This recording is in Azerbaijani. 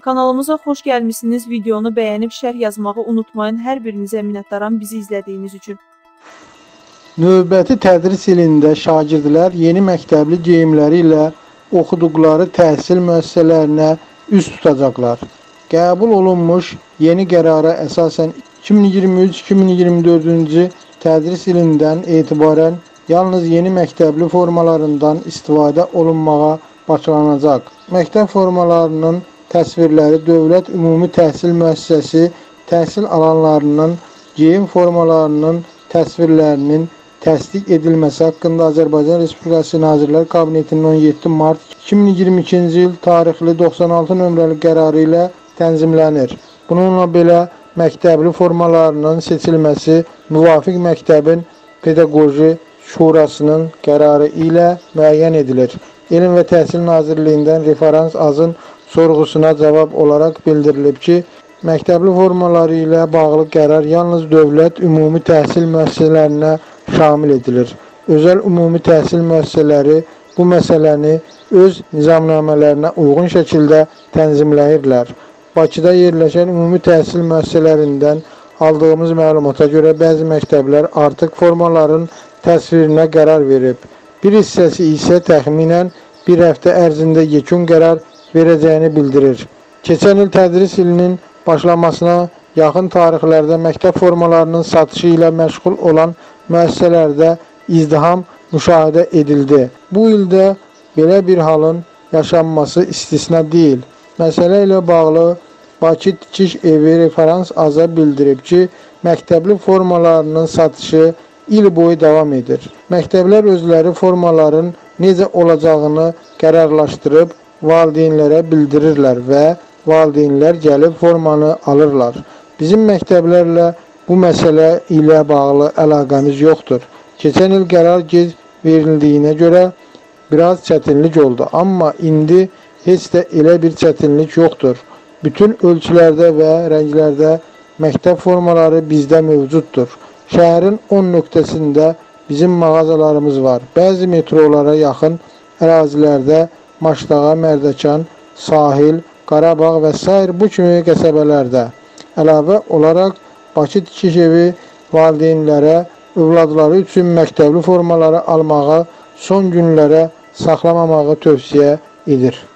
Kanalımıza xoş gəlmişsiniz. Videonu bəyənib şərh yazmağı unutmayın. Hər birinizə minnətdaram bizi izlədiyiniz üçün. Növbəti tədris ilində şagirdlər yeni məktəbli geyimləri ilə oxuduqları təhsil müəssisələrinə üz tutacaqlar. Qəbul olunmuş yeni qərara əsasən 2023-2024-cü tədris ilindən etibarən yalnız yeni məktəbli formalarından istifadə olunmağa başlanacaq. Məktəb formalarının təsvirləri Dövlət Ümumi Təhsil Müəssisəsi təhsil alanlarının geyim formalarının təsvirlərinin təsdiq edilməsi haqqında Azərbaycan Respublikası Nazirlər Kabinetinin 17 mart 2022-ci il tarixli 96 nömrəli qərarı ilə tənzimlənir. Bununla belə məktəbli formalarının seçilməsi müvafiq məktəbin pedaqoji şurasının qərarı ilə müəyyən edilir. Elm və Təhsil Nazirliyindən referans azın sorğusuna cavab olaraq bildirilib ki, məktəbli formaları ilə bağlı qərar yalnız dövlət ümumi təhsil müəssisələrinə şamil edilir. Özəl ümumi təhsil müəssisələri bu məsələni öz nizamnamələrinə uyğun şəkildə tənzimləyirlər. Bakıda yerləşən ümumi təhsil müəssisələrindən aldığımız məlumata görə bəzi məktəblər artıq formaların təsvirinə qərar verib. Bir hissəsi isə təxminən bir həftə ərzində yekun qərar verəcəyini bildirir. Keçən il tədris ilinin başlamasına yaxın tarixlərdə məktəb formalarının satışı ilə məşğul olan müəssisələrdə izdiham müşahidə edildi. Bu ildə belə bir halın yaşanması istisna deyil. Məsələ ilə bağlı Bakı Tikiş Evi referans aza bildirib ki, məktəbli formalarının satışı il boyu davam edir. Məktəblər özləri formaların necə olacağını qərarlaşdırıb valideynlərə bildirirlər və valideynlər gəlib formanı alırlar. Bizim məktəblərlə bu məsələ ilə bağlı əlaqəmiz yoxdur. Keçən il qərar gec verildiyinə görə biraz çətinlik oldu, amma indi heç də elə bir çətinlik yoxdur. Bütün ölçülərdə və rənglərdə məktəb formaları bizdə mövcuddur. Şəhərin 10 nöqtəsində bizim mağazalarımız var. Bəzi metrolara yaxın ərazilərdə Maşdağa, Mərdəkan, Sahil, Qarabağ və s. bu kimi qəsəbələrdə. Əlavə olaraq Bakı Tikiş Evi valideynlərə övladları üçün məktəbli formaları almağa son günlərə saxlamamağı tövsiyə edir.